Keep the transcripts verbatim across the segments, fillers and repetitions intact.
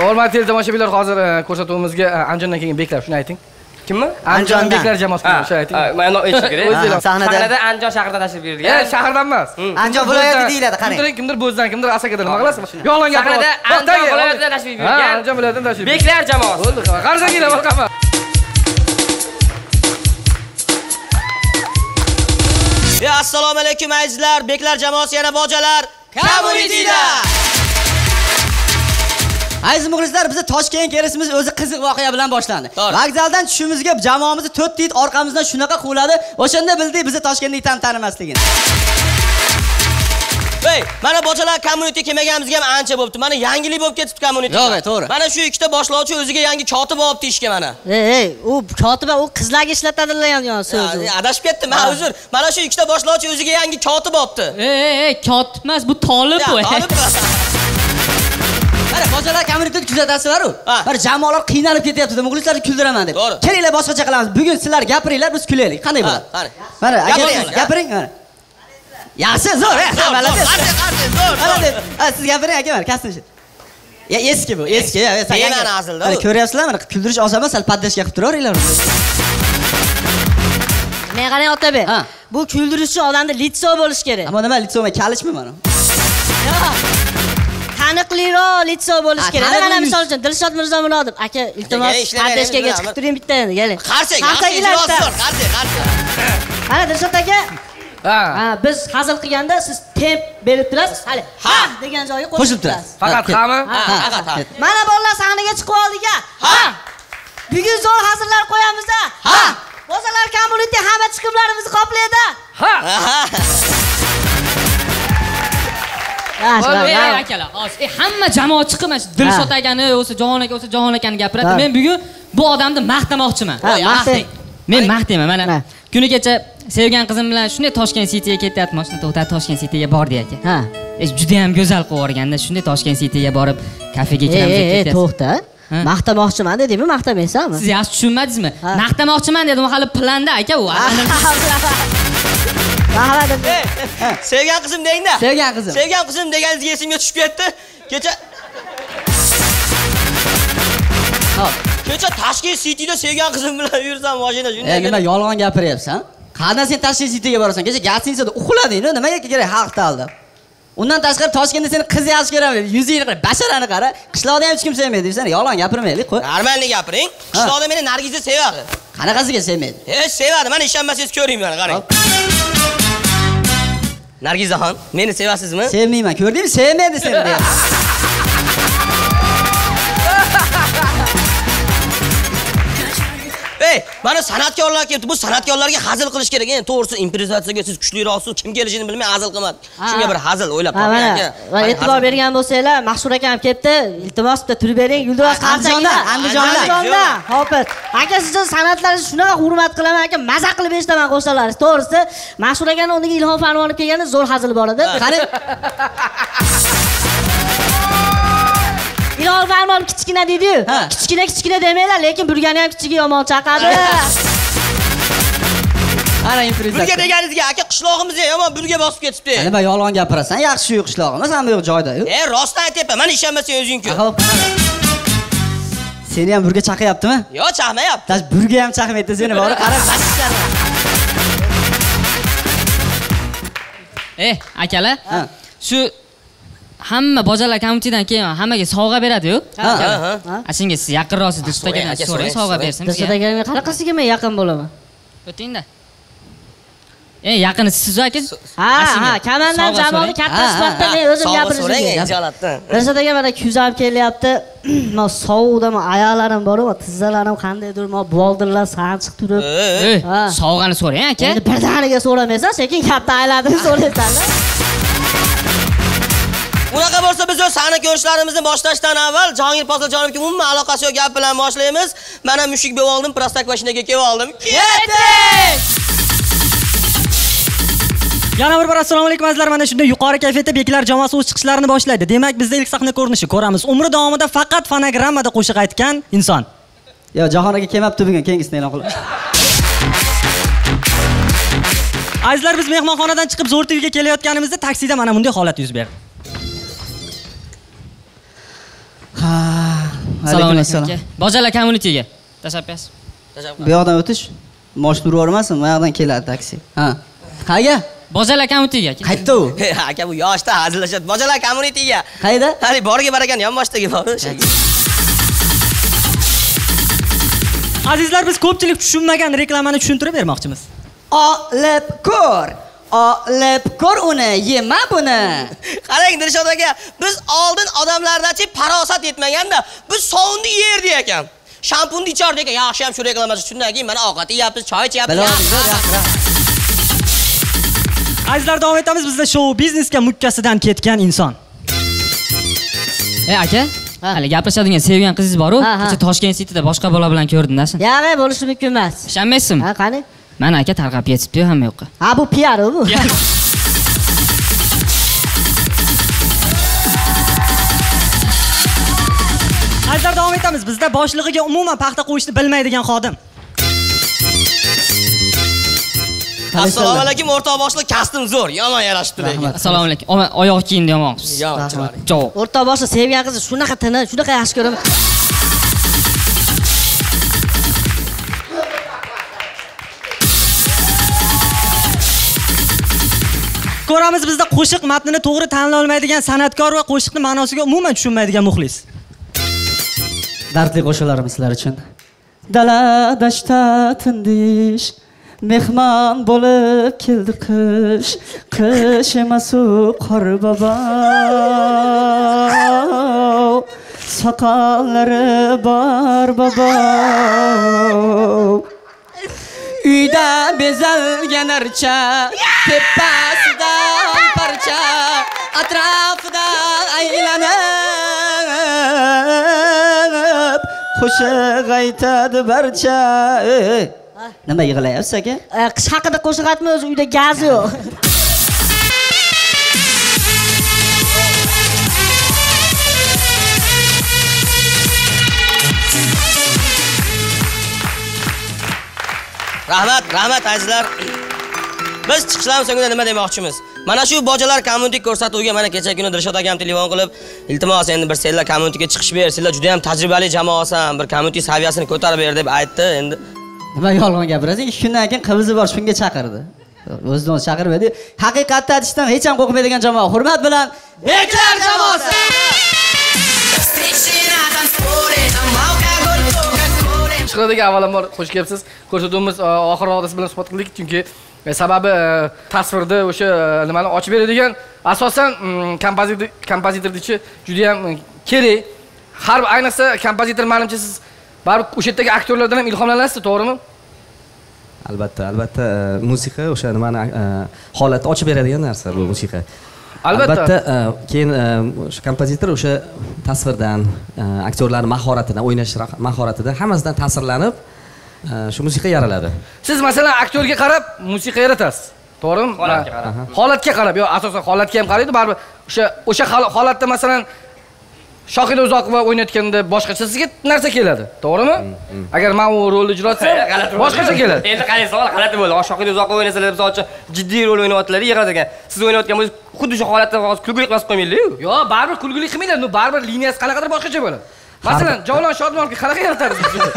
Hurmatli tomoshabinlar, hozir ko'rsatuvimizga Andijondan kelgan beklar, shuni ayting. Kimmi? Andijon beklar jamoasidan shuni ayting. Mana aytish kerak. Sahnada Andijon shahrida tashrif buyurdik. Ya, shahardan emas. Andijon viloyati deyiladi, qarang. Kimdir, kimdir Bo'zdan, kimdir Asakadan, nima qilasiz? Yolg'on gapiradi. Sahnada Andijon viloyatidan tashrif buyurgan. Ha, Andijon viloyatidan tashrif. Beklar jamoasi. Bo'ldi, qarasa keling, marhamat. Ya assalomu alaykum azizlar, beklar jamoasi yana bojalar kommunitida. Aziz muxlislar, biz Toshkent kelishimiz o'zi qiziq voqea bilan boshlandi. Vokzaldan tushishimizga jamoamizni to'rt tit orqamizdan shunaqa quvladi, o'shanda bildik biz Toshkentni ham tanimasligini. Hey, mana bojalar kommuniti kelmaganimizga ham ancha bo'pti. Mana yangilik bo'lib ketibdi kommuniti. Yo'q, to'g'ri. Mana shu ikkita boshlovchi o'ziga yangi kotib olibdi ishga mana. Ey, ey, u kotiba u qizlarga ishlatadilar yana so'zni. Adashib ketdim, men uzr. Mana shu ikkita boshlovchi o'ziga yangi kotib olibdi. Ey, ey, ey, kotib emas, bu Tolib bu. Mana bojalar kommunitida kuzatasizlar-ku. Mana jamoalar qiynalib ketyapti, muxlislarni kuldiraman deb. Kelinglar boshqacha qilamiz. Bugun sizlar gapiringlar, biz kulaylik. Qanday bo'ladi? Mana gapiring, mana. Yaxshi, zo'r, ha, malades. Qanday, qanday, zo'r. Malades. Ha, siz gapiring aka, mana kastinchi. Ya, eski bu, eski. Yana azilda. Mana ko'ryapsizlar, mana kuldirish oson emas, sal paddashga qilib turaveringlar. Men qarang Otabek. Bu kuldirishchi odamda litso bo'lish kerak. Ammo nima litso emas, kalishmi mana? Yo'q. Taniqliroq litso bo'lish kerak. Mana misol uchun Dilshod Mirzomurodov aka, iltimos, paddashkaga chiqib turing bitta endi, keling. Qarsak, yaxshi, zo'r, qarsak, qarsak. Mana Dilshod aka. Ha, biz hazil qilganda siz temp berib turasiz. Hali ha degan joyga qo'shib turasiz. Faqat qami? Ha, faqat ha. Mana bolalar sahnaga chiqib oldik-a. Ha. Bugun zo'r hazillar qo'yamiz-a. Ha. Bozalar kommuniti hamma chiqimlarimizni qoplaydi. Ha. Ey akalar, hozir hamma jamoa chiqib Dilshod akani, o'sha Jahon aka, o'sha Jahon akani gapiradi. Men bugun bu odamni maqtamoqchiman. Maqtang. Men maqtayman. Mana kuni kecha sevgan qizim bilan shunday Toshkent Cityga ketyapti, mashina to'xtatib Toshkent Cityga bordik aka. Ha. Juda ham go'zal qilib o'rganda, shunday Toshkent Cityga borib kafega kiramiz deb ketyapsiz. To'xta. Maqtamoqchiman dedingmi, maqtamaysanmi? Siz yaxshi tushunmadingizmi? Maqtamoqchiman dedim, hali planda aka u. Sevgan qizim dengda. Sevgan qizim. Sevgan qizim deganingizga esimga tushib ketdi. Kecha Hop. Kecha Toshkent Cityda sevgan qizim bilan yursam mashina shunday. E nima yolg'on gapiryapsan? Qanday sen Toshkent Cityga borasan? Kecha gastinsada uxlading-ku, nimaga kerak xalqni aldab? Undan tashqari Toshkentda seni qiz yaxshi ko'raman. Yuzingni qara, basharani qara. Qishloqda ham hech kim sevmaydi. Sen yolg'on gapirmaylik, qo'y. Normalni gapiring. Qishloqda meni Nargiza sevadi. Qanaqasiga sevmaydi? Hech sevadi. Mana ishonmasangiz ko'ring mana, qarang. Nargizaxon, meni sevasizmi? Sevmayman. Ko'rdingmi? Sevmaydi seni deyapti. Ey, mana san'atkorlar kelibdi. Bu san'atkorlarga hazil qilish kerak. Endi to'g'risi improvizatsiyaga siz kuchliroqsiz, kim kelishini bilmay hazil qilmadi. Shunga bir hazil o'ylab toping aka. Va e'tibor bergan bo'lsanglar, Mahshur akam kelibdi. Iltimos bitta turib bering. Yulduz Qarchonda, Andijonda. Hopit. Aka sizning san'atlaringizni shunaqa hurmat qilaman aka. Maza qilib eshitaman qo'shalaringiz. To'g'risi, Mahshur akaning o'rniga Ilhom Farmonov kelganda zo'r hazil bor edi. Qani Ilhom Farmonov kichkina deydi-yu. Kichkina kichkina demanglar, lekin burgani ham kichiga yomon chaqadi. Ana improvizatsiya. Burga deganingizga aka qishlog'imizga yomon burga bosib ketibdi. Nima yolg'on gapirasan? Yaxshi yo'q qishlog'imiz, hamma yo'q joyda-yu. E, rostdan aytyapman. Mana ishonmasang o'zing ko'r. Seni ham burga chaqayaptimi? Yo'q, chaqmayapti. Tash burga ham chaqmaydi seni, bori qarab bashishlar. Eh, akalar. Shu hamma bojalar kommunitidan keyin hammaga sovg'a beradi-yu. Ha, ha. Ashunga siz yaqinroqsiz Dilshod akadan so'rang, sovg'a bersin. Dilshod aka men qanaqasiga men yaqin bo'laman? O'tingda. Eng yaqini siz aka. Ha, ha, kamandan jamoaga katta sifatda men o'zim gapirishim. Ijolatdan. Dilshod aka mana kuzab kelyapti. Men sovuqdami ayollarim bor-ku, tizzalarim qandaydir, men boldirlar sanchiq turib. Sovg'ani so'rang aka. Endi birdaniga so'ramaysan, sekin katta aylantirib so'raysan-da. Unaqa bo'lsa biz o'z sahna ko'rishlarimizni boshlashdan avval Jahongir Posiljonovga umuman aloqasi yo'q gap bilan boshlaymiz. Mana mushuk bo'lib oldim, prostak mashinaga kelib oldim. Ketdik! Yana bir bor assalomu alaykum azizlar. Mana shunday yuqori kayfiyatda beklar jamoasi o'z chiqishlarini boshlaydi. Demak, bizda ilk sahna ko'rinishi ko'ramiz. Umri davomida faqat fonogrammada qo'shiq aytgan inson. Yo, Jahon aka kelmabdi bugun, kengisini e'lon qilib. Azizlar, biz mehmonxonadan chiqib Zo'r T V ga kelayotganimizda taksida mana bunday holat yuz berdi. Ha, Assalomu alaykum aka. Bojalar community-ga tashabbus. Bu yoqdan o'tish moshina urvormasin, bu yoqdan keladi taksi. Ha. Qayga? Bojalar community-ga. Qayerda u? Aka bu yoshda hazillashadi. Bojalar community-ga. Qayda? Hali boriga barakan, yonboshdagi bor o'sha. Azizlar, biz ko'pchilik tushunmagan reklamani tushuntirib bermoqchimiz. Olib ko'r. Olib ko'r uni, yema buni. Qarang Dilshod aka, biz oldin odamlardachi farosat yetmaganda, biz sovunni yerdik ekan. Shampunni ichardik ekan. Yaxshi ham shu reklamasi shundan keyin mana ovqat yeyapmiz, choy ichayapmiz. Azizlar, davom etamiz. Bizda show biznesga mukkasidan ketgan inson. E aka, hali gapirishadigan sevgan qizingiz bor-ku, kecha Toshkent Cityda boshqa bola bilan ko'rdingiz. Yo'q, bo'lishi mumkin emas. Ishonmaysizmi? Ha, qani? Mana aka tarqab ketibdi hamma yoqqa. Ha, bu P R bu. Azizlar, davom etamiz. Bizda boshlig'iga umuman paxta qo'yishni bilmaydigan xodim. Assalomu alaykum, o'rtoq boshliq, kastim zo'r, yomon yarashibdi lekin. Assalomu alaykum. Oyoq kiyimni yomon qilibsiz. Yo'q, Javob. O'rtoq boshliq sevgan qizni shunaqa tini, shunaqa yaxshi ko'raman. Ko'ramiz, bizda qo'shiq matnini to'g'ri tanlay olmaydigan san'atkor va qo'shiqni ma'nosiga umuman tushunmaydigan muxlis. Dardli qo'shiqlarim sizlar uchun. Dala dashta tindish, mehmon bo'lib keldi qish, qish emas u qor bobo. Soqollari bor bobo. Uyda bezalgan archa, tepasida parcha, atrofida aylanib, qo'shiq aytadi barcha. Nima yig'layapsiz aka? Qish haqida qo'shiq aytmay, o'zi uyda gaz yo'q. Rahmat, rahmat azizlar. Biz chiqishdan so'ng nima demoqchimiz? Mana shu bojalar community ko'rsatuviga mana kecha kuni Dilshod akam telefon qilib, iltimos endi bir senlar communityga chiqish ber, senlar juda ham tajribali jamoasan, bir community saviyasini ko'tarib ber deb aytdi. Endi nima yolg'on gapirasiz? ikki kundan keyin qizi bor, shunga chaqirdi. O'zidan chaqirmadi. Haqiqatda aytishdan hech ham qo'rqmaydigan jamoa. Hurmat bilan Beklar jamoasi. Chiqadiga avvalambor xush kelibsiz. Ko'rsatuvimiz oxir hodisa bilan suhbat qildik, chunki sababi tasvirda o'sha nimani ochib beradigan asosan kompozitor kompozitordichi juda ham kerak. Har ayniqsa kompozitor menimcha siz baribir o'sha yerdagi aktyorlardan ham ilhomlanasiz, to'g'rimi? Albatta, albatta musiqa o'sha nimani holatni ochib beradigan narsa bu musiqa. Albatta, keyin o'sha kompozitor o'sha tasvirdan, aktyorlar mahoratidan, o'ynash mahoratidan hammasidan ta'sirlanib shu musiqa yaraladi. Siz masalan aktyorga qarab musiqa yaratasiz. To'g'rimi? Holatga qarab. Holatga qarab, yo asosan holatga ham qaraydi, baribir o'sha o'sha holatda masalan Shohida Uzoqova o'ynayotganda boshqacha sizga narsa keladi, to'g'rimi? Agar men u rolni ijro etsam, boshqacha keladi. Endi qarang, savol g'alati bo'ldi. Shohida Uzoqova o'ynasalar, misol jiddiy rol o'ynayotganlar, yig'adi ekan. Siz o'ynayotgan bo'lsangiz, xuddi shu holatda kulguli qilib qo'ymaydi-ku. Yo, baribir kulguli qilmaylar, no baribir liniyasi qanaqadir boshqacha bo'ladi. Masalan, Javlon Shodmonovga qanaqa yaratasiz?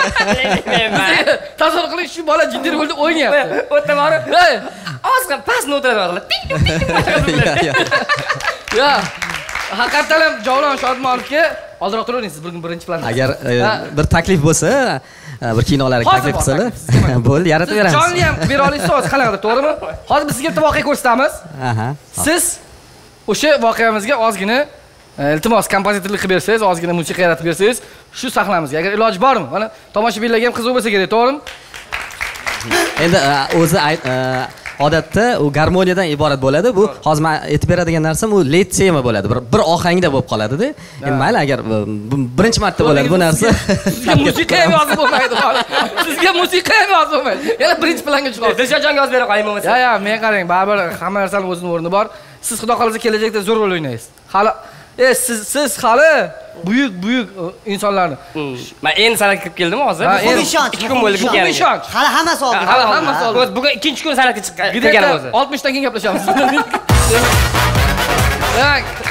Tasavvur qiling, shu bola jiddiy rolda o'ynayapti. O'tda bor. Ozgina past notalar bor. Ting ting ting. Yo, haqiqatan ham Javlon Shodmonovga oldinroq turavering, siz bir kun birinchi planda. Agar bir taklif bo'lsa, bir kinolarga taklif qilsalar, bo'ldi, yaratib beramiz. Jonli ham bera olasiz, qanaqadir, to'g'rimi? Hozir biz sizga bitta voqea ko'rsatamiz. Aha. Siz o'sha voqeamizga ozgina iltimos kompozitorlik qilib bersangiz, ozgina musiqa yaratib bersangiz, shu sahnamizga agar iloji bormi? Mana tomoshabinlarga ham qiziq bo'lsa kerak, to'g'rimi? Endi o'zi odatda u garmoniyadan iborat bo'ladi. Bu hozir men aytib beradigan narsam u lead tema bo'ladi. Bir bir ohangda bo'lib qoladi-da. Endi mayli, agar birinchi marta bo'ladi bu narsa. Sizga musiqa ham yozib bo'lmaydi. Sizga musiqa ham yozib bo'lmaydi. Yana birinchi planga chiqadi. Dilshodjonga yozib bera qo'ying bo'lmasa. Ya, ya, men qarang, baribir hamma narsaning o'zining o'rni bor. Siz xudo xolasa kelajakda zo'r rol o'ynaysiz. Hali E siz siz hali buyuk buyuk insonlarni. Men endi san'atga kirib keldim hozir. ikki kun bo'ldi kelganim. Ishonch. Hali hammasi oldi. Hali hammasi oldi. Bugun ikkinchi kun san'atga chiqqanim o'zi. oltmishdan keyin gaplashamiz.